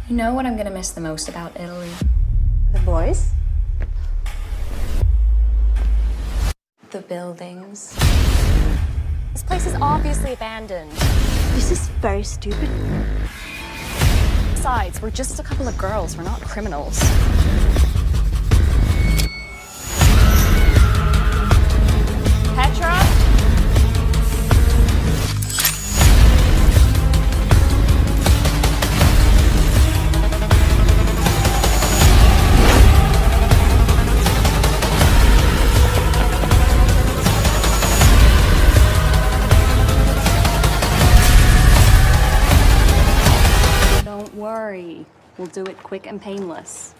You know what I'm gonna miss the most about Italy? The boys? The buildings. This place is obviously abandoned. This is very stupid. Besides, we're just a couple of girls. We're not criminals. Petra? Don't worry. We'll do it quick and painless.